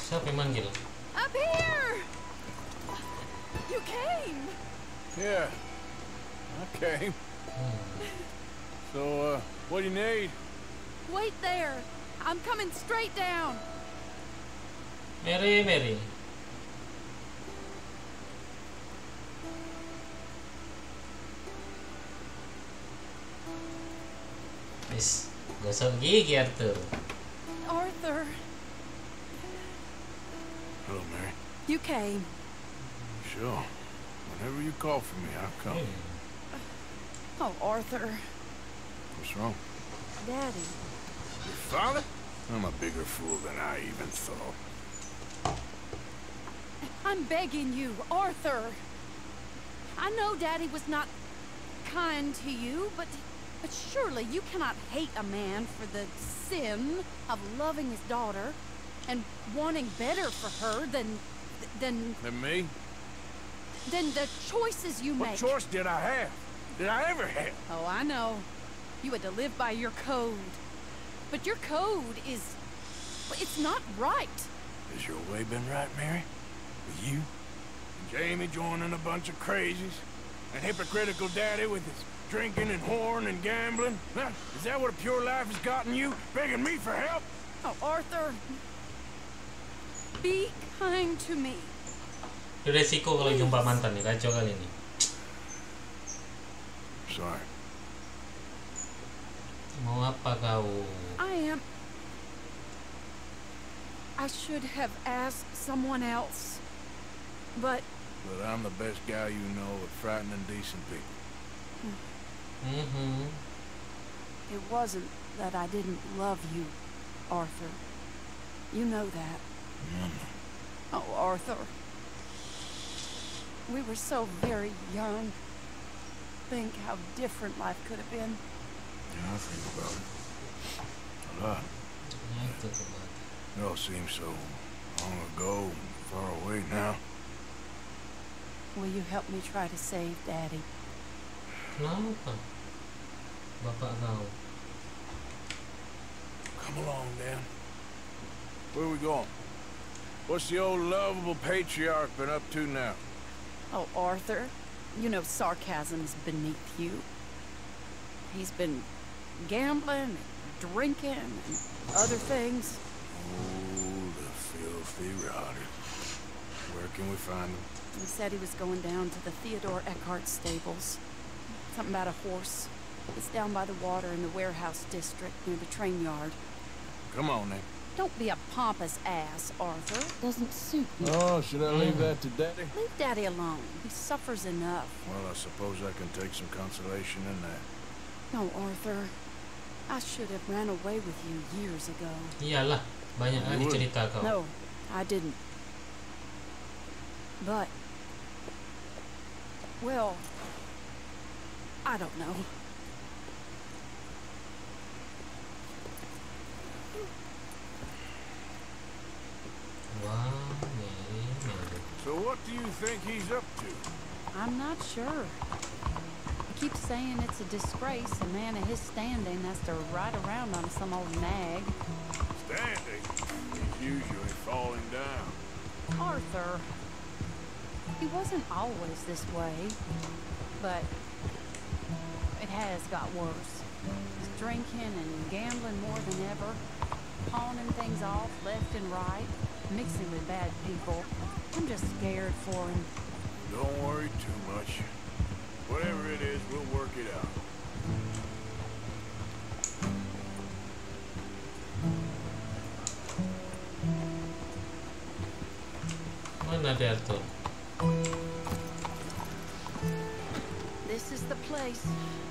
Siapa yang manggil? Up here! You came! Yeah, I came. So, what do you need? Wait there. I'm coming straight down. Mary, Mary. Wis, gosok gigi Arthur. Arthur, Hello, Mary. you came. Sure. Whenever you call for me, I'll come. Oh, Arthur. What's wrong? Daddy. Your father? I'm a bigger fool than I even thought. I'm begging you, Arthur. I know Daddy was not kind to you, but surely you cannot hate a man for the sin of loving his daughter and wanting better for her than Than me? the choices you What make. choice did I have? Did I ever have? Oh, I know. You had to live by your code. But your code is... it's not right. Has your way been right, Mary? With you? And Jamie joining a bunch of crazies? And hypocritical daddy with his drinking and whoring and gambling? Huh? Is that what a pure life has gotten you? Begging me for help? Oh, Arthur. Be kind to me. Itu resiko kalau jumpa mantan nih, kacau kali ini. Sorry. Mau apa kau? I should have asked someone else. But But I'm the best guy you know at frightening decent people. it wasn't that I didn't love you, Arthur. You know that. Oh, Arthur. We were so very young. Think how different life could have been. Yeah, I think about it. A lot. It all seems so long ago and far away now. Will you help me try to save Daddy? Kenapa? Bapak kau. Come along, Dan. Where are we going? What's the old lovable patriarch been up to now? Oh, Arthur, you know sarcasm is beneath you. He's been gambling, and drinking, and other things. Oh, the filthy rotter. Where can we find him? He said he was going down to the Theodore Eckhart stables. Something about a horse. It's down by the water in the warehouse district near the train yard. Come on, then. Don't be a pompous ass, Arthur. Doesn't suit me. Oh, should I leave that to Daddy? Leave Daddy alone. He suffers enough. Well, I suppose I can take some consolation in that. No, Arthur. I should have ran away with you years ago. Iyalah, banyak kali cerita kau. No, I didn't. But... well... I don't know. Wow, Mary, Mary. So what do you think he's up to? I'm not sure. He keeps saying it's a disgrace a man of his standing has to ride around on some old nag. Standing. He's usually falling down. Arthur. He wasn't always this way, but it has got worse. He's drinking and gambling more than ever, pawning things off left and right, mixing with bad people. I'm just scared for him. Don't worry too much. Whatever it is, we'll work it out. Mana dia Arthur? This is the place.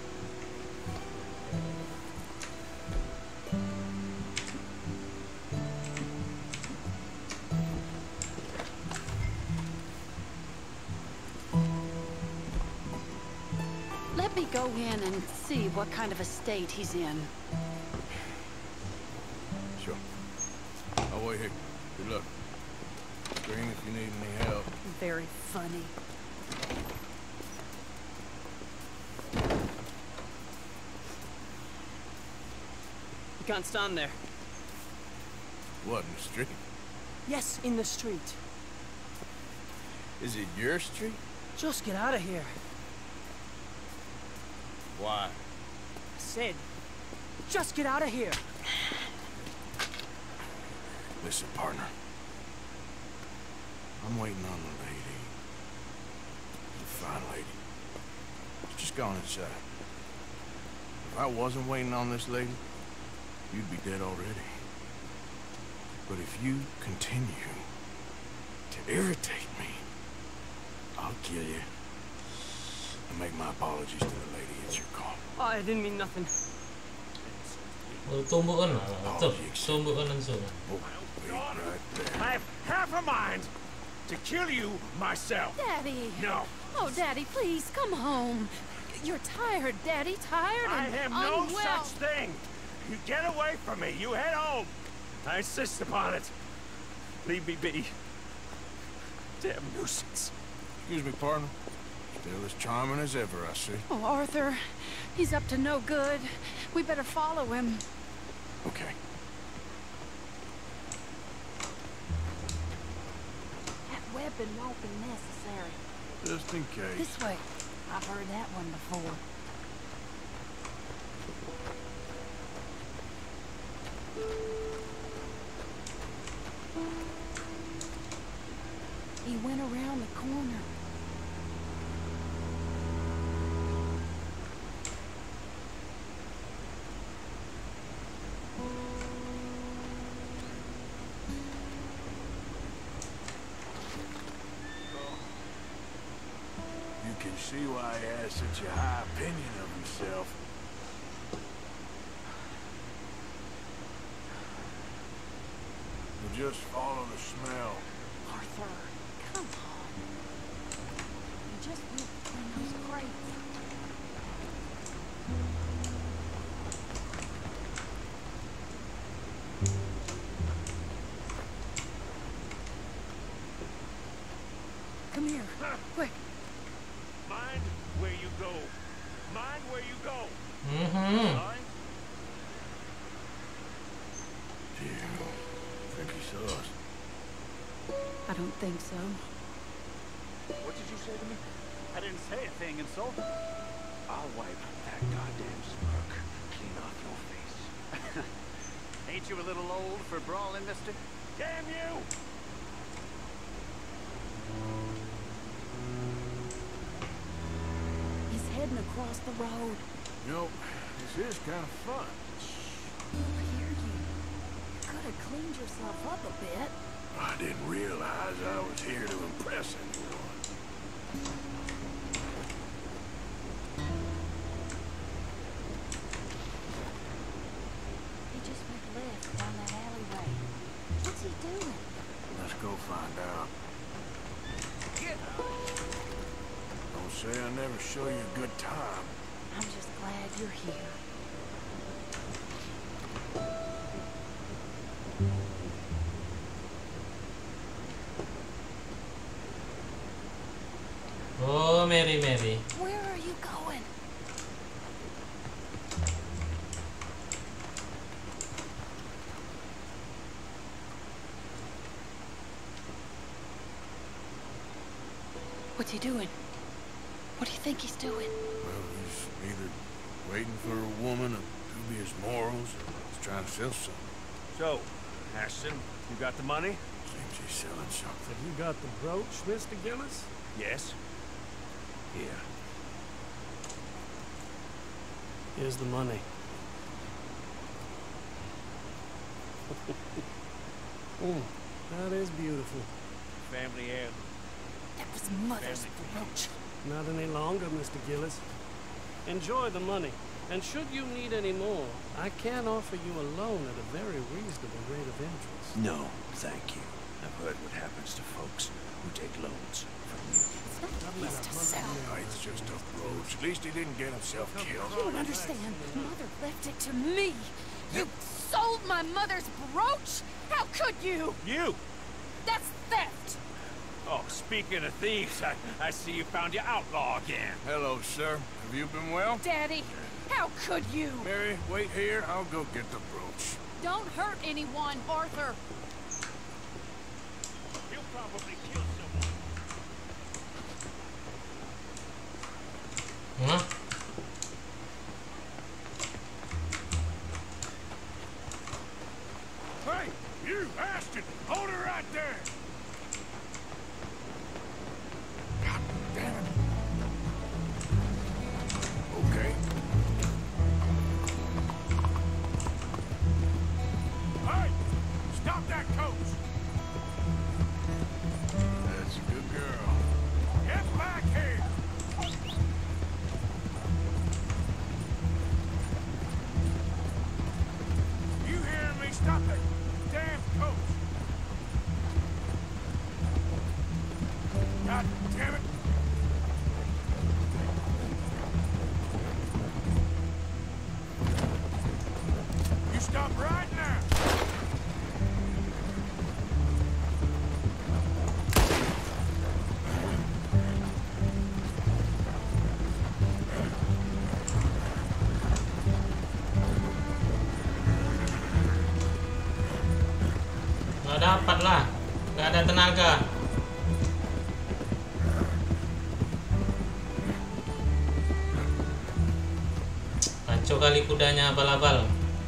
Let me go in and see what kind of a state he's in. Sure. I'll wait here. Good luck. Scream if you need any help. Very funny. You can't stand there. What, in the street? Yes, in the street. Is it your street? Just get out of here. Why? I said, just get out of here. Listen, partner. I'm waiting on the lady. The fine lady. Just go inside. If I wasn't waiting on this lady, you'd be dead already. But if you continue to irritate me, I'll kill you. And make my apologies to the lady. It's your call. Oh, I didn't mean nothing. Tumbuh ka na. Tumbuh ka ng sunod. Oh, wait right there. I have half a mind to kill you myself. Daddy! No. Oh, Daddy, please, come home. You're tired, Daddy, tired I and have no unwell. such thing. You get away from me. You head home. I insist upon it. Leave me be. Damn nuisance. Excuse me, partner. Still as charming as ever, I see. Oh, Arthur, he's up to no good. We better follow him. Okay. That weapon won't be necessary. Just in case. This way. I've heard that one before. He went around the corner. You can see why he has such a high opinion of himself. We'll just follow the smell. Arthur, come on. You just went between those crates. Come here, quick. Mind where you go. Mind where you go. Mind? Think he saw us? I don't think so. What did you say to me? I didn't say a thing, and so? I'll wipe that goddamn smirk clean off your face. Ain't you a little old for brawling, mister? Damn you! He's heading across the road. You know, this is kind of fun. He'll hear you. You could have cleaned yourself up a bit. I didn't realize I was here to impress anyone. He just went left down that alleyway. What's he doing? Let's go find out. Don't say I never show you a good time. I'm just glad you're here. Oh, Mary, Mary. Where are you going? What's he doing? What do you think he's doing? Well, he's either waiting for a woman of dubious morals or he's trying to sell something. So, Ashton, you got the money? Seems he's selling something. Have you got the brooch, Mr. Gillis? Yes. Here. Here's the money. That is beautiful. Family heirloom. That was Mother's brooch. Not any longer, Mr. Gillis. Enjoy the money. And should you need any more, I can offer you a loan at a very reasonable rate of interest. No, thank you. I've heard what happens to folks who take loans from you. It's not his to sell. No, it's just a brooch. At least he didn't get himself killed. You don't understand. Mother left it to me. You sold my mother's brooch? How could you? You! That's theft. Oh, speaking of thieves, I see you found your outlaw again. Hello, sir. Have you been well? Daddy, how could you? Mary, wait here. I'll go get the brooch. Don't hurt anyone, Arthur. probably kill someone. Hah? Hey, you, Ashton! Hold her right there! God damn it. Okay. Hey! Stop that coach! That's a good girl. Get back here! You hearing me? Stop that damn coach! God damn it! You stop right now! Nggak dapat lah, nggak ada tenaga. Kacau kali kudanya abal-abal.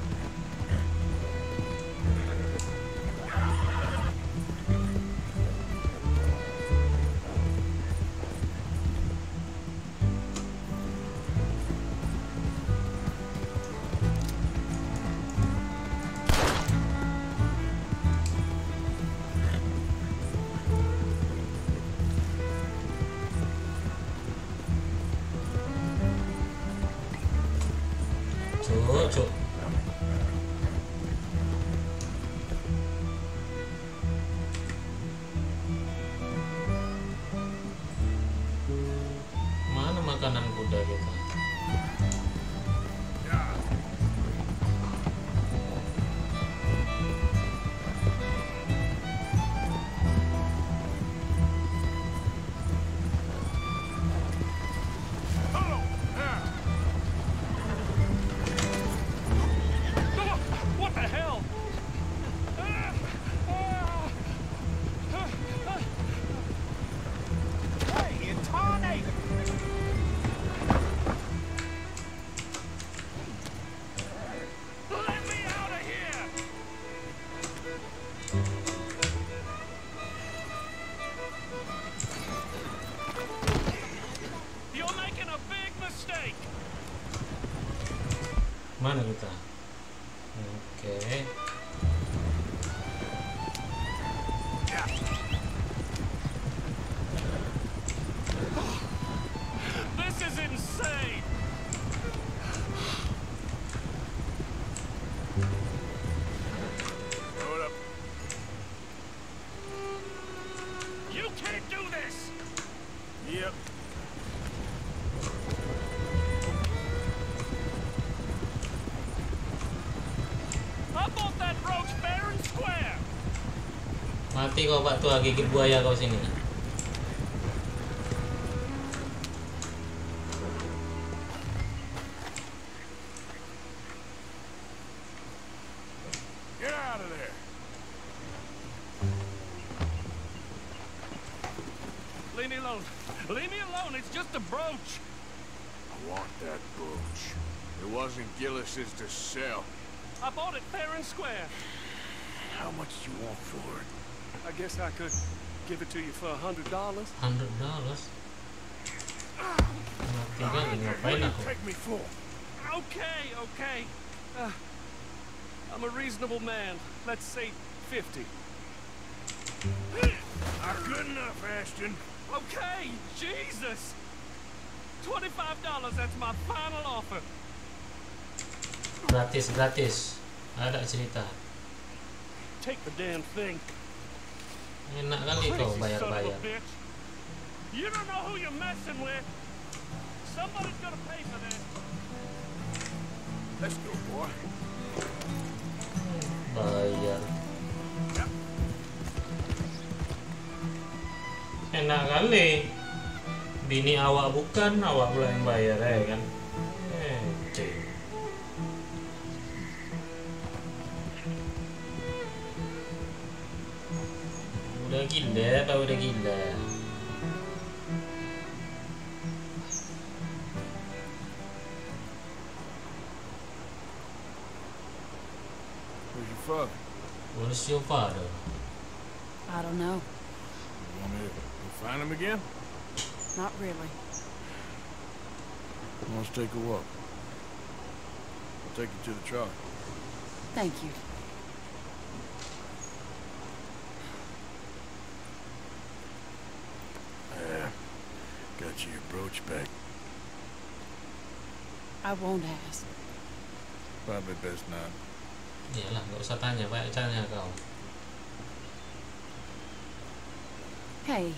Cuk. Mana makanan kuda kita? What the hell? Hey, you tornado! Let me out of here! You're making a big mistake! Mana kita? Oke. This is insane! Hold up. You can't do this! Yep. I bought that brooch fair and square! Mati kau Pak Tua, gigit buaya kau sini. Get out of there. Leave me alone. Leave me alone. It's just a brooch. I want that brooch. It wasn't Gillis's to sell. I bought it fair and square. How much do you want for it? I guess I could give it to you for $100. $100. Mati kali, ngapain aku? Take me for? Okay, okay. I'm a reasonable man. Let's say 50. Not good enough, Ashton. Okay, Jesus! $25, that's my final offer. Gratis. Ada cerita. Take the damn thing. Enak kali kau Crazy son of a bayar-bayar. bitch. You don't know who you're messing with. Somebody's gonna pay for this. Let's go, boy. Bayar. Enak kali. Bini awak bukan, awak pula yang bayar ya kan. Cik. Udah gila, apa udah gila? Where's your father? Where's your father? I don't know. You want me to go find him again? Not really. Let's take a walk. I'll take you to the truck. Thank you. Got you your brooch back. I won't ask. Probably best not. Iyalah, nggak usah tanya, banyak tanya kau. Hey.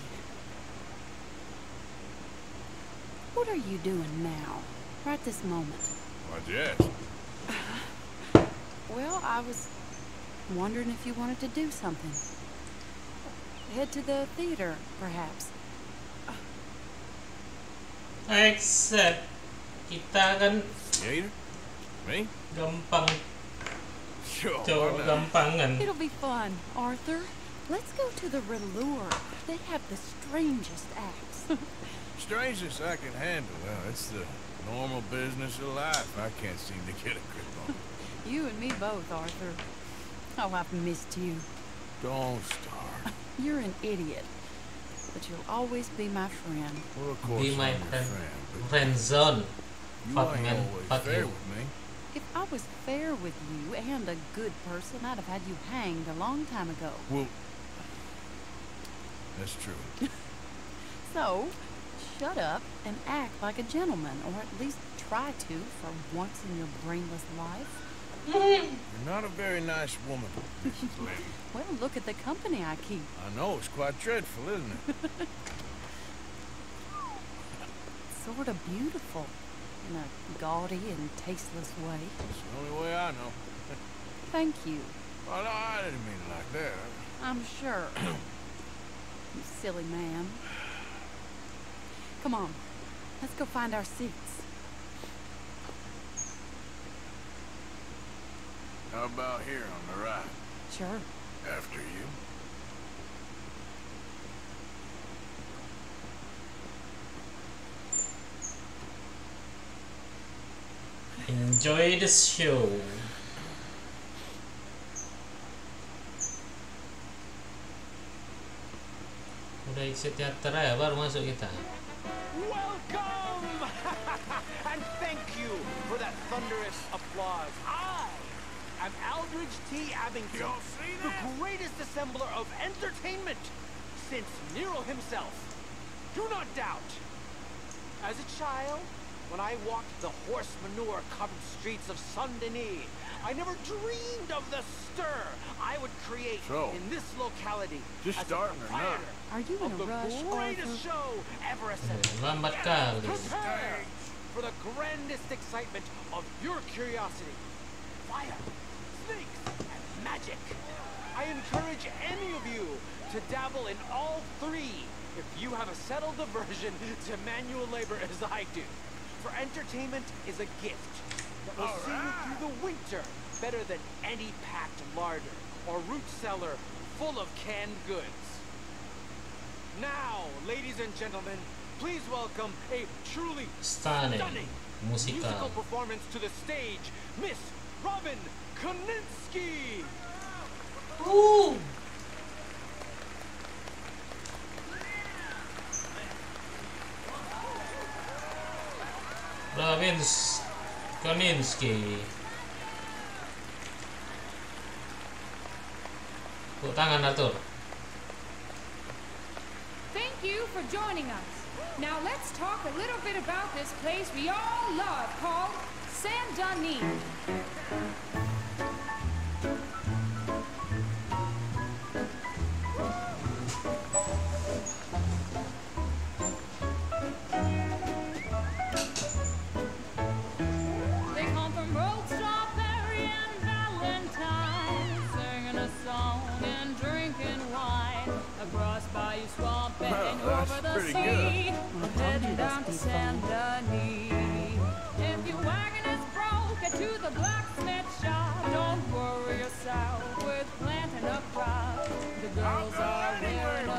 What are you doing now? Right this moment? Why'd you ask? Well, I was wondering if you wanted to do something. Head to the theater, perhaps. Except kita kan Gator? Me? gampang, Sure. cowok why not? gampangan. It'll be fun, Arthur. Let's go to the Relure. They have the strangest acts. Strangest I can handle. Well, it's the normal business of life. I can't seem to get a grip on. You and me both, Arthur. Oh, I've missed you. Don't start. You're an idiot. But you'll always be my friend. Well, of course Be my I'm your friend, but friend zone. you Fuck, ain't man. always Fuck fair you. with me. If I was fair with you and a good person, I'd have had you hanged a long time ago. Well, that's true. So, shut up and act like a gentleman, or at least try to for once in your brainless life. You're not a very nice woman, Mrs. Lynn. Well, look at the company I keep. I know, it's quite dreadful, isn't it? Sort of beautiful, in a gaudy and tasteless way. It's the only way I know. Thank you. Well, no, I didn't mean it like that. I'm sure. You silly man. Come on, let's go find our seats. How about here on the right? Sure. After you. Enjoy the show. Udah isi teater ya, baru masuk kita. Welcome! And thank you for that thunderous applause. I am Aldridge T. Abington, Y'all see the that? greatest assembler of entertainment since Nero himself. Do not doubt. As a child, when I walked the horse manure-covered streets of Saint-Denis, I never dreamed of the stir I would create So, in this locality just as starting a or not? proprietor Are you in of a the rush, greatest Arthur? show ever assembled. Lambat kali. Prepare for the grandest excitement of your curiosity. Fire, snakes, and magic. I encourage any of you to dabble in all three if you have a settled aversion to manual labor as I do. For entertainment is a gift that will see you through the winter better than any packed larder or root cellar full of canned goods. Now, ladies and gentlemen, please welcome a truly Stunning. musical Musical. performance to the stage, Miss Robin Koninsky. Robin Koninsky. Tepuk tangan Arthur. Thank you for joining us. Now let's talk a little bit about this place we all love called Saint-Denis. They come from Road Strawberry and Valentine, singing a song and drinking wine across Bayou Swamp and Well, that's over the pretty sea. Well, We're told you heading this down to would be fun. Saint-Denis. If your wagon is broke, get to the blacksmith shop. Don't worry yourself with planting a crop. The girls are wearing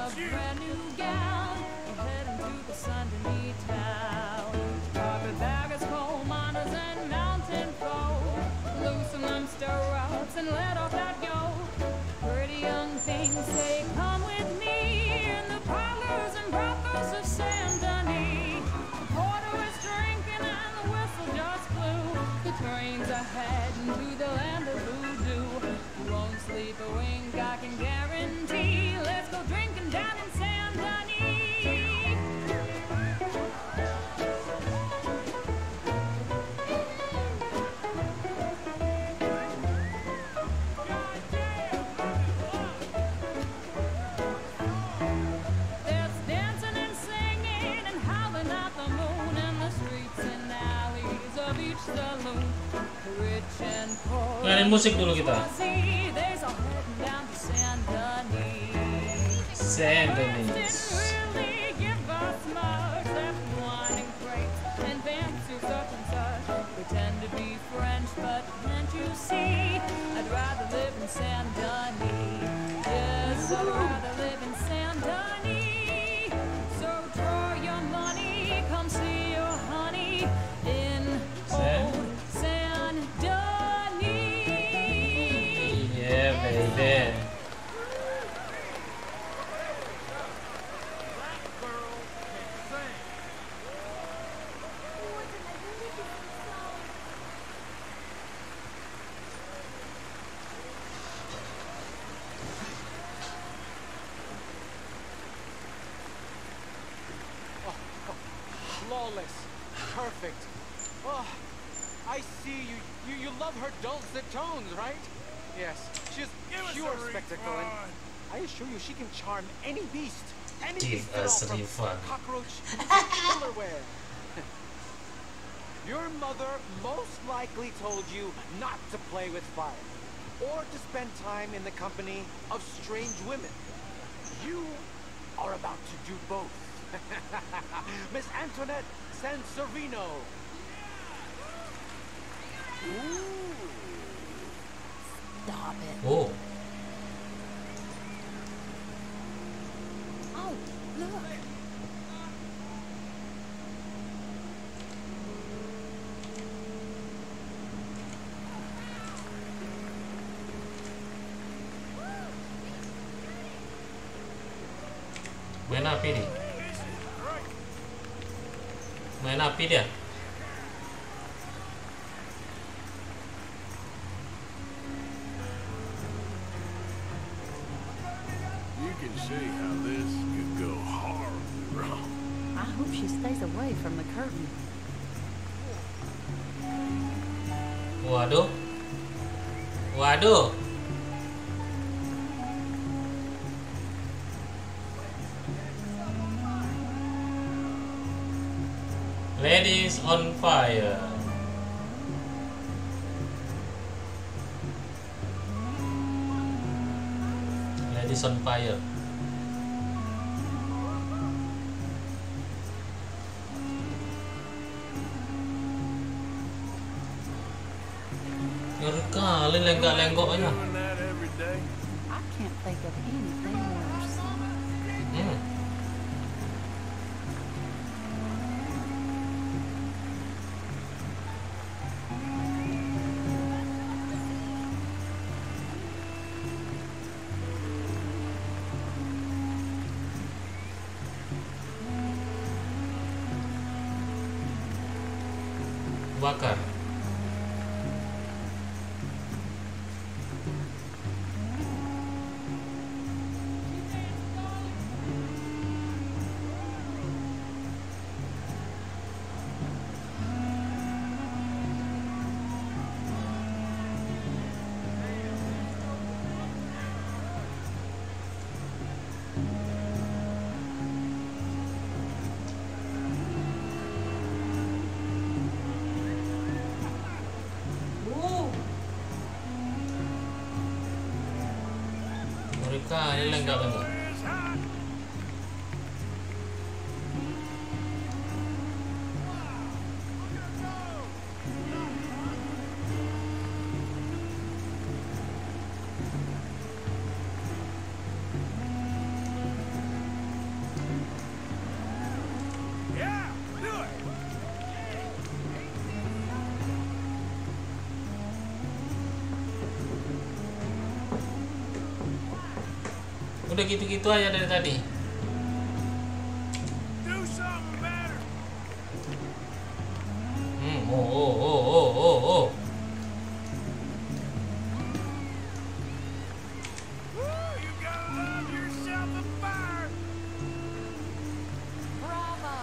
horse and let off that yoke. Pretty young things say, come with me in the parlors and brothels of Saint Denis. The porter is drinking and the whistle just blew. The trains are heading to the land of voodoo. You won't sleep a wink, I can guarantee. Let's go drinking down in Saint Denis. There's dancing and singing and howling at the moon in the streets and alleys of each saloon. Rich and poor. Dengerin musik dulu kita. See, there's a heading down to Saint Denis. Saint Denis. Didn't really give us much, left wine and grapes and fancy such and such. Pretend to be French, but can't you see? I'd rather live in Saint Denis. Yes, I'd rather live in Saint Denis. So draw your money, come see your honey in old Saint Denis. Yeah, baby. Flawless. Perfect. Oh, I see you. You love her dulcet tones, right? Yes. She's pure spectacle, and I assure you she can charm any beast. Any Give beast at all, us a from refund. cockroach to killer whale. Your mother most likely told you not to play with fire, or to spend time in the company of strange women. You are about to do both. Miss Antoinette Sansorino. Stop it. Oh, Oh, look. main api nih. Main api dia. You can see how this could go horribly wrong. I hope she stays away from the curtain. Waduh. Waduh. Ladies on fire. Ladies on fire. Ngeri kali lenggak-lenggoknya. Doing that every day. I can't think of anything worse. Hmm. Bakar. Mereka ini lenggak-lenggok. Yeah, do it. Udah gitu-gitu aja dari tadi. Do something better. Oh. You gotta love yourself a fire. Bravo!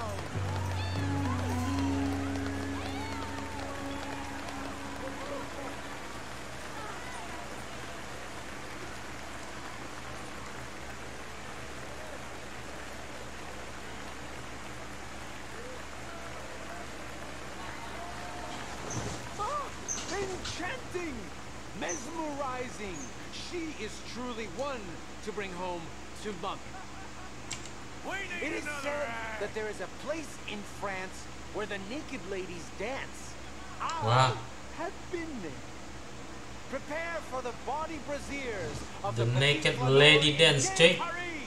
Enchanting! Mesmerizing! She is truly one to bring home to Monk. We It need is another said act. that there is a place in France where the naked ladies dance. I Wow. have been there. Prepare for the body braziers of The the naked Petit lady Bonheur dance, in cuy. Paris.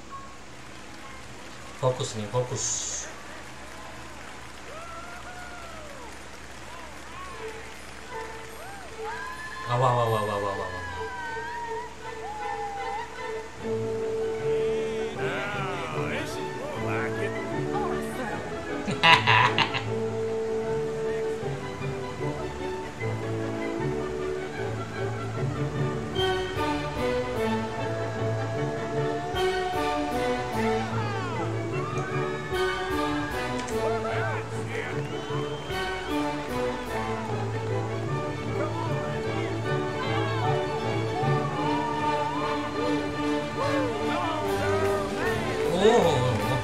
Fokus nih, fokus. Wah. Now, this is more like it. Oh.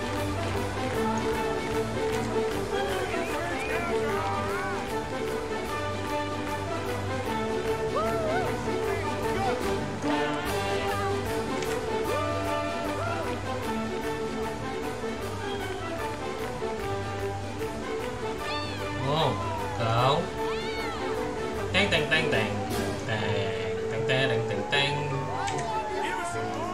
Oh, kau. Teng. Give us some more.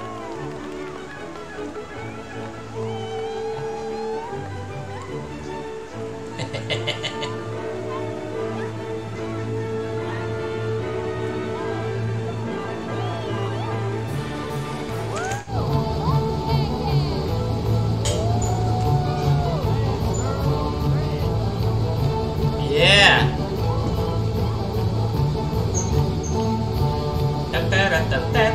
Yeah. Tet.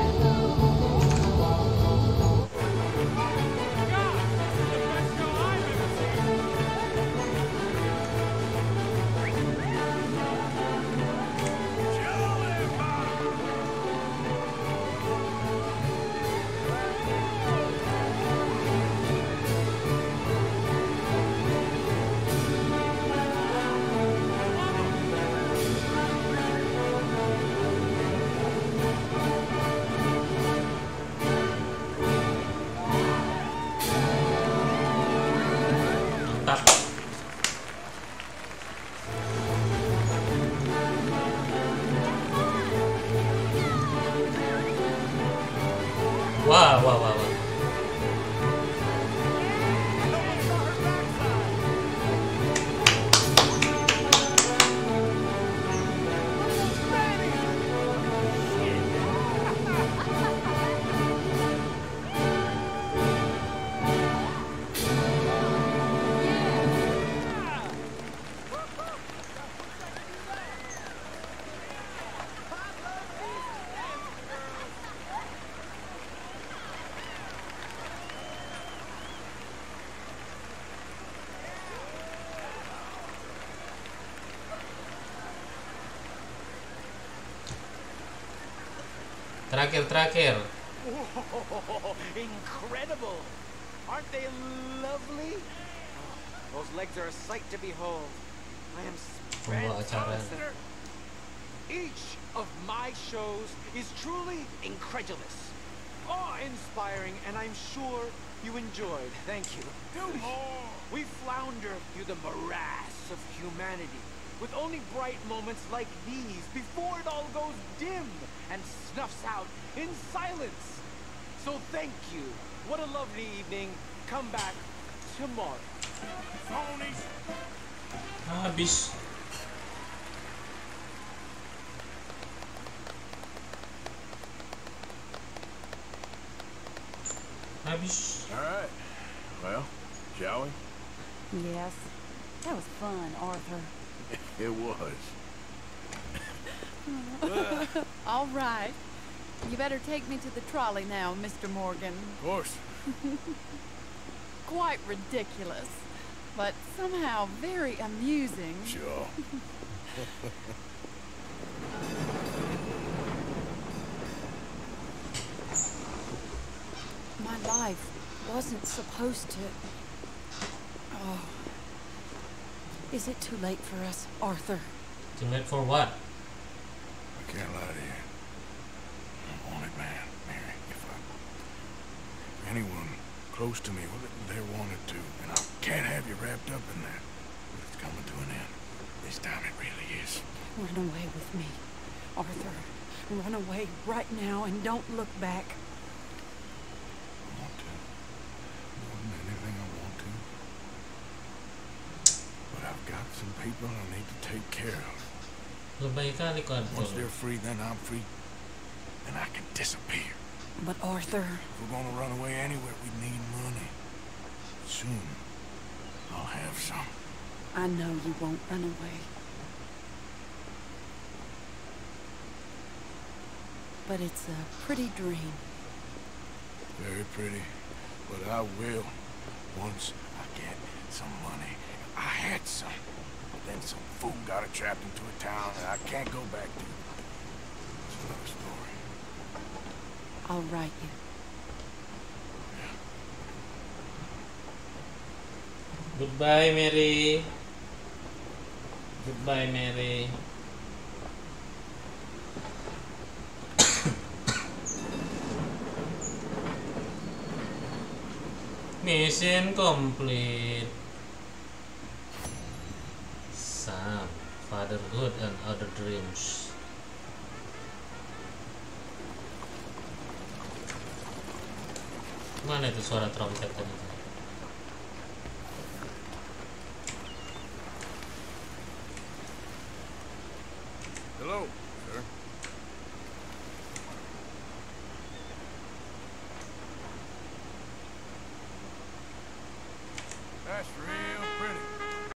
Mantap. Wah. Terakhir. Whoa, incredible! Aren't they lovely? Oh, those legs are a sight to behold. I am Pembawa acara. speechless. Each of my shows is truly incredulous, awe-inspiring, and I'm sure you enjoyed. Thank you. Do more. We flounder through the morass of humanity, with only bright moments like these before it all goes dim and snuffs out in silence. So thank you. What a lovely evening. Come back tomorrow. Phonies. Habis. habis. All right. Well, shall we? Yes. That was fun, Arthur. It was. All right. You better take me to the trolley now, Mr. Morgan. Of course. Quite ridiculous, but somehow very amusing. Sure. My life wasn't supposed to... Oh. Is it too late for us, Arthur? Too late for what? I can't lie to you. I'm a wanted man, Mary. If anyone close to me, well, they're wanted too. And I can't have you wrapped up in that. But it's coming to an end. This time it really is. Run away with me, Arthur. Run away right now and don't look back. I want to. More than anything I want to. But I've got some people I need to take care of. Lebay kali kau Once they're free, then I'm free. Then I can disappear. But Arthur... If we're gonna run away anywhere, we need money. Soon, I'll have some. I know you won't run away. But it's a pretty dream. Very pretty. But I will. Once I get some money. I had some. But then some fool got it trapped into a town that I can't go back to. It's another story. I'll write you. Goodbye, Mary. Goodbye, Mary. Mission complete. Sam, fatherhood and other dreams. Mana itu suara trompet tadi? Hello.